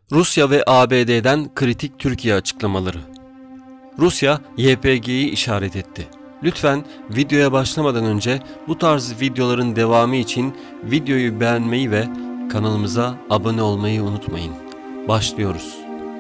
Rusya ve ABD'den kritik Türkiye açıklamaları. Rusya, YPG'yi işaret etti. Lütfen videoya başlamadan önce bu tarz videoların devamı için videoyu beğenmeyi ve kanalımıza abone olmayı unutmayın. Başlıyoruz.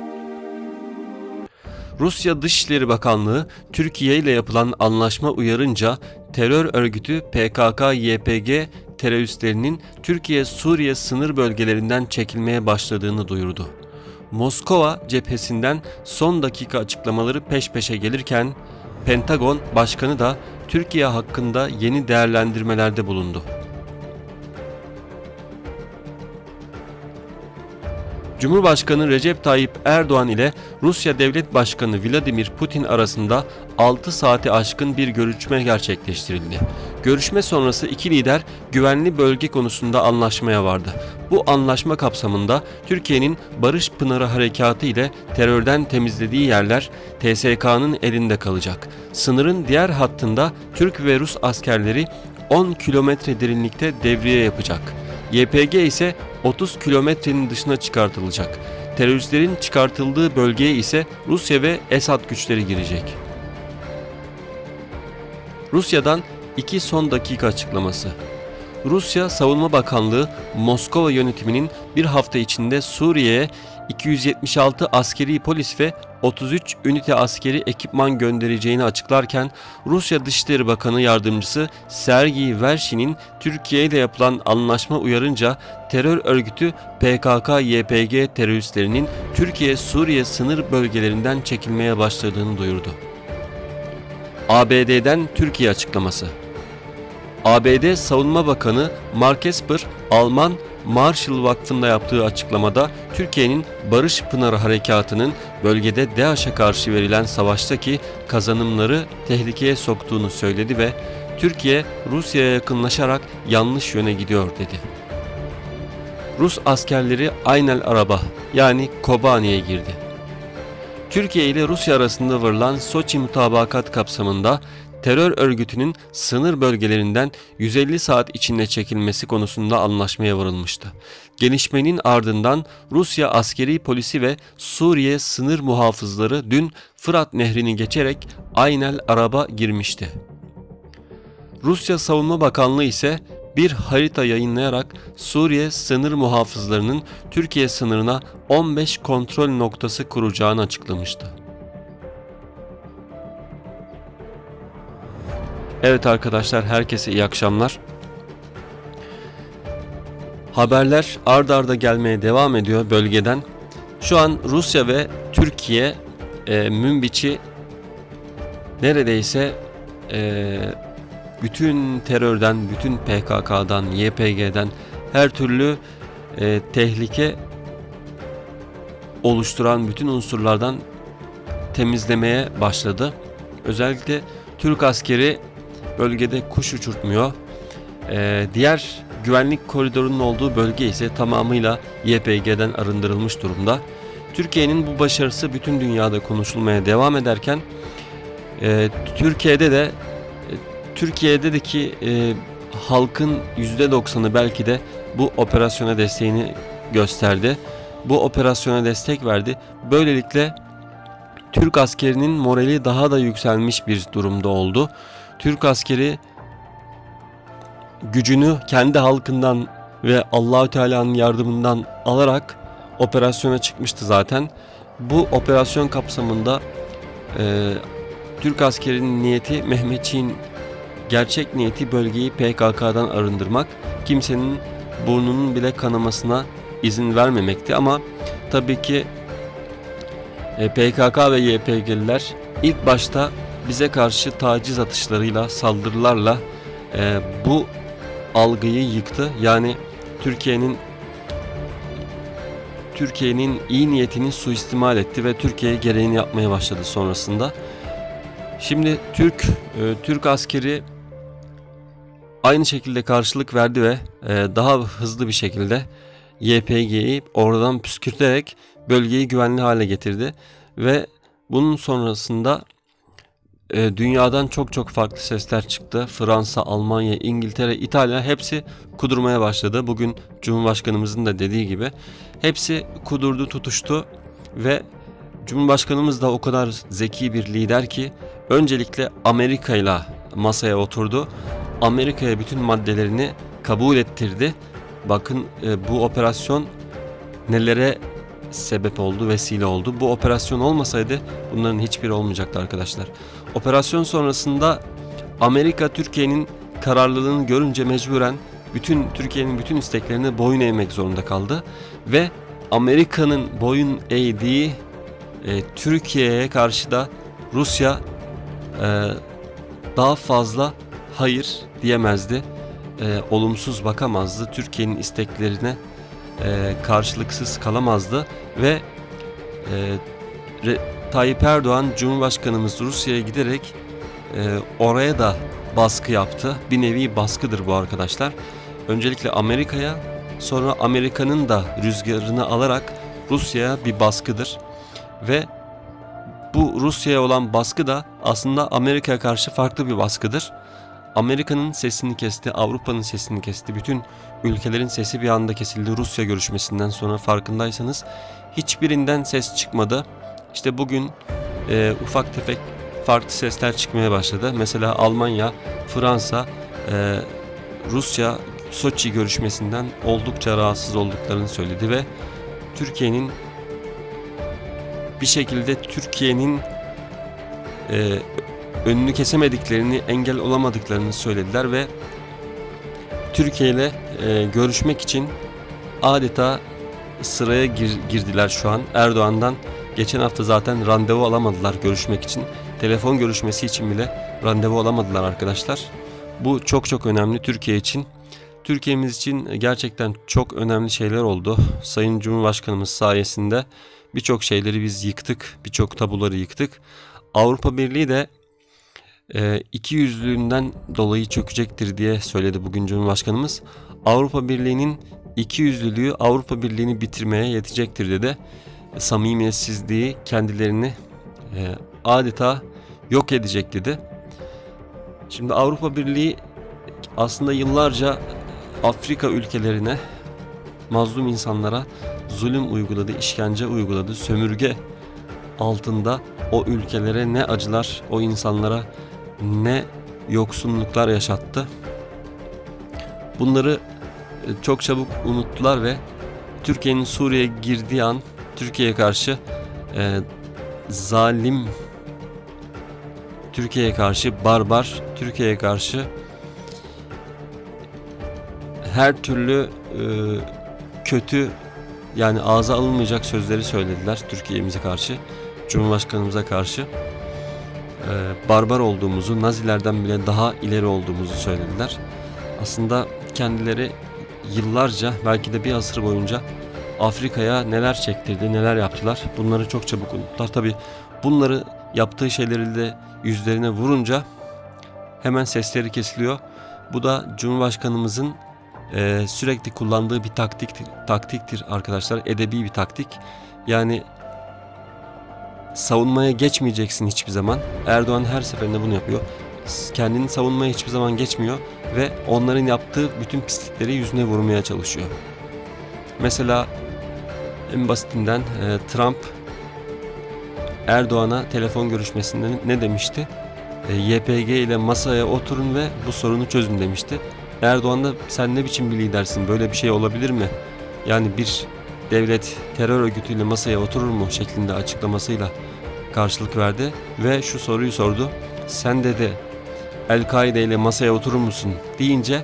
Rusya Dışişleri Türkiye ile yapılan anlaşma uyarınca terör örgütü PKK-YPG teröristlerinin Türkiye-Suriye sınır bölgelerinden çekilmeye başladığını duyurdu. Moskova cephesinden son dakika açıklamaları peş peşe gelirken Pentagon Başkanı da Türkiye hakkında yeni değerlendirmelerde bulundu. Cumhurbaşkanı Recep Tayyip Erdoğan ile Rusya Devlet Başkanı Vladimir Putin arasında 6 saati aşkın bir görüşme gerçekleştirildi. Görüşme sonrası iki lider güvenli bölge konusunda anlaşmaya vardı. Bu anlaşma kapsamında Türkiye'nin Barış Pınarı Harekatı ile terörden temizlediği yerler TSK'nın elinde kalacak. Sınırın diğer hattında Türk ve Rus askerleri 10 kilometre derinlikte devriye yapacak. YPG ise 30 kilometrenin dışına çıkartılacak. Teröristlerin çıkartıldığı bölgeye ise Rusya ve Esad güçleri girecek. Rusya'dan iki son dakika açıklaması. Rusya Savunma Bakanlığı, Moskova yönetiminin bir hafta içinde Suriye'ye 276 askeri polis ve 33 ünite askeri ekipman göndereceğini açıklarken, Rusya Dışişleri Bakanı Yardımcısı Sergey Vershin'in Türkiye ile yapılan anlaşma uyarınca terör örgütü PKK-YPG teröristlerinin Türkiye-Suriye sınır bölgelerinden çekilmeye başladığını duyurdu. ABD'den Türkiye açıklaması. ABD Savunma Bakanı Mark Esper, Alman Marshall Vakfı'nda yaptığı açıklamada Türkiye'nin Barış Pınarı Harekatı'nın bölgede DAEŞ'e karşı verilen savaştaki kazanımları tehlikeye soktuğunu söyledi ve Türkiye Rusya'ya yakınlaşarak yanlış yöne gidiyor dedi. Rus askerleri Aynel Araba yani Kobani'ye girdi. Türkiye ile Rusya arasında varılan Soçi mutabakat kapsamında terör örgütünün sınır bölgelerinden 150 saat içinde çekilmesi konusunda anlaşmaya varılmıştı. Gelişmenin ardından Rusya askeri polisi ve Suriye sınır muhafızları dün Fırat Nehri'ni geçerek Aynel Arab'a girmişti. Rusya Savunma Bakanlığı ise bir harita yayınlayarak Suriye sınır muhafızlarının Türkiye sınırına 15 kontrol noktası kuracağını açıklamıştı. Evet arkadaşlar, herkese iyi akşamlar. Haberler ard arda gelmeye devam ediyor bölgeden. Şu an Rusya ve Türkiye Münbiç'i neredeyse bütün terörden, bütün PKK'dan, YPG'den her türlü tehlike oluşturan bütün unsurlardan temizlemeye başladı. Özellikle Türk askeri bölgede kuş uçurtmuyor. Diğer güvenlik koridorunun olduğu bölge ise tamamıyla YPG'den arındırılmış durumda. Türkiye'nin bu başarısı bütün dünyada konuşulmaya devam ederken Türkiye'deki halkın %90'ı belki de bu operasyona desteğini gösterdi. Bu operasyona destek verdi. Böylelikle Türk askerinin morali daha da yükselmiş bir durumda oldu. Türk askeri gücünü kendi halkından ve Allahü Teala'nın yardımından alarak operasyona çıkmıştı zaten. Bu operasyon kapsamında Türk askerinin niyeti, Mehmetçiğin gerçek niyeti bölgeyi PKK'dan arındırmak, kimsenin burnunun bile kanamasına izin vermemekti. Ama tabii ki PKK ve YPG'liler ilk başta bize karşı taciz atışlarıyla, saldırılarla bu algıyı yıktı. Yani Türkiye'nin iyi niyetini suistimal etti ve Türkiye gereğini yapmaya başladı sonrasında. Şimdi Türk askeri aynı şekilde karşılık verdi ve daha hızlı bir şekilde YPG'yi oradan püskürterek bölgeyi güvenli hale getirdi ve bunun sonrasında dünyadan çok farklı sesler çıktı. Fransa, Almanya, İngiltere, İtalya hepsi kudurmaya başladı. Bugün Cumhurbaşkanımızın da dediği gibi Hepsi kudurdu, tutuştu ve Cumhurbaşkanımız da o kadar zeki bir lider ki öncelikle Amerika'yla masaya oturdu. Amerika'ya bütün maddelerini kabul ettirdi. Bakın bu operasyon nelere sebep oldu, vesile oldu. Bu operasyon olmasaydı bunların hiçbiri olmayacaktı arkadaşlar. Operasyon sonrasında Amerika Türkiye'nin kararlılığını görünce mecburen Türkiye'nin bütün isteklerine boyun eğmek zorunda kaldı ve Amerika'nın boyun eğdiği Türkiye'ye karşı da Rusya daha fazla hayır diyemezdi, olumsuz bakamazdı, Türkiye'nin isteklerine karşılıksız kalamazdı ve Tayyip Erdoğan Cumhurbaşkanımız Rusya'ya giderek oraya da baskı yaptı. Bir nevi baskıdır bu arkadaşlar. Öncelikle Amerika'ya, sonra Amerika'nın da rüzgarını alarak Rusya'ya bir baskıdır. Ve bu Rusya'ya olan baskı da aslında Amerika'ya karşı farklı bir baskıdır. Amerika'nın sesini kesti, Avrupa'nın sesini kesti. Bütün ülkelerin sesi bir anda kesildi Rusya görüşmesinden sonra, farkındaysanız. Hiçbirinden ses çıkmadı. İşte bugün ufak tefek farklı sesler çıkmaya başladı. Mesela Almanya, Fransa, Rusya Soçi görüşmesinden oldukça rahatsız olduklarını söyledi ve Türkiye'nin bir şekilde önünü kesemediklerini, engel olamadıklarını söylediler ve Türkiye ile görüşmek için adeta sıraya girdiler şu an. Erdoğan'dan geçen hafta zaten randevu alamadılar görüşmek için. Telefon görüşmesi için bile randevu alamadılar arkadaşlar. Bu çok çok önemli Türkiye için. Türkiye'miz için gerçekten çok önemli şeyler oldu. Sayın Cumhurbaşkanımız sayesinde birçok şeyleri biz yıktık, birçok tabuları yıktık. Avrupa Birliği de ikiyüzlülüğünden dolayı çökecektir diye söyledi bugün Cumhurbaşkanımız. Avrupa Birliği'nin ikiyüzlülüğü Avrupa Birliği'ni bitirmeye yetecektir dedi. Samimiyetsizliği kendilerini adeta yok edecek dedi. Şimdi Avrupa Birliği aslında yıllarca Afrika ülkelerine, mazlum insanlara zulüm uyguladı, işkence uyguladı, sömürge altında o ülkelere ne acılar, o insanlara ne yoksunluklar yaşattı. Bunları çok çabuk unuttular ve Türkiye'nin Suriye'ye girdiği an Türkiye'ye karşı zalim, Türkiye'ye karşı barbar, Türkiye'ye karşı her türlü kötü, yani ağza alınmayacak sözleri söylediler Türkiye'mize karşı, Cumhurbaşkanımıza karşı. Barbar olduğumuzu, Nazilerden bile daha ileri olduğumuzu söylediler. Aslında kendileri yıllarca, belki de bir asır boyunca Afrika'ya neler çektirdi, neler yaptılar. Bunları çok çabuk unuttular. Tabii bunları, yaptığı şeyleri de yüzlerine vurunca hemen sesleri kesiliyor. Bu da Cumhurbaşkanımızın sürekli kullandığı bir taktiktir arkadaşlar. Edebi bir taktik. Yani savunmaya geçmeyeceksin hiçbir zaman. Erdoğan her seferinde bunu yapıyor. Kendini savunmaya hiçbir zaman geçmiyor ve onların yaptığı bütün pislikleri yüzüne vurmaya çalışıyor. Mesela en basitinden Trump Erdoğan'a telefon görüşmesinde ne demişti? YPG ile masaya oturun ve bu sorunu çözün demişti. Erdoğan da sen ne biçim bir lidersin, böyle bir şey olabilir mi? Yani bir devlet terör örgütüyle masaya oturur mu şeklinde açıklamasıyla karşılık verdi ve şu soruyu sordu. Sen dedi El-Kaide ile masaya oturur musun deyince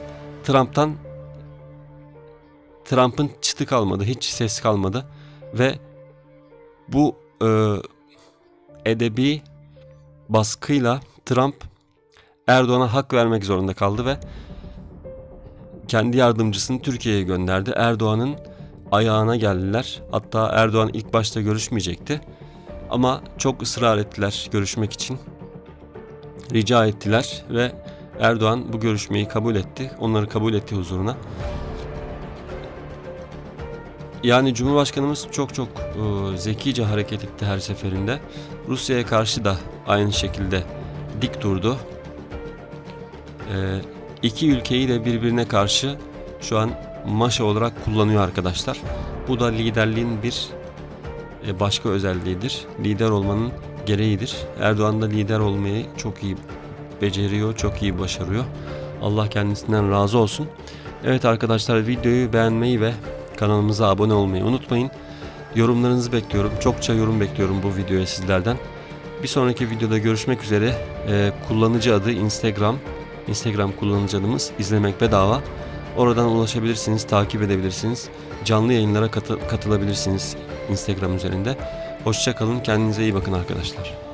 Trump'ın çıtı kalmadı, hiç ses kalmadı ve bu edebi baskıyla Trump Erdoğan'a hak vermek zorunda kaldı ve kendi yardımcısını Türkiye'ye gönderdi. Erdoğan'ın ayağına geldiler. Hatta Erdoğan ilk başta görüşmeyecekti. Ama çok ısrar ettiler görüşmek için. Rica ettiler ve Erdoğan bu görüşmeyi kabul etti. Onları kabul etti huzuruna. Yani Cumhurbaşkanımız çok zekice hareket etti her seferinde. Rusya'ya karşı da aynı şekilde dik durdu. İki ülkeyi de birbirine karşı şu an maşa olarak kullanıyor arkadaşlar. Bu da liderliğin bir başka özelliğidir. Lider olmanın gereğidir. Erdoğan da lider olmayı çok iyi beceriyor, çok iyi başarıyor. Allah kendisinden razı olsun. Evet arkadaşlar, videoyu beğenmeyi ve kanalımıza abone olmayı unutmayın. Yorumlarınızı bekliyorum. Çokça yorum bekliyorum bu videoya sizlerden. Bir sonraki videoda görüşmek üzere. Kullanıcı adı Instagram kullanıcı adımız izlemek bedava. Oradan ulaşabilirsiniz, takip edebilirsiniz. Canlı yayınlara katılabilirsiniz Instagram üzerinde. Hoşça kalın, kendinize iyi bakın arkadaşlar.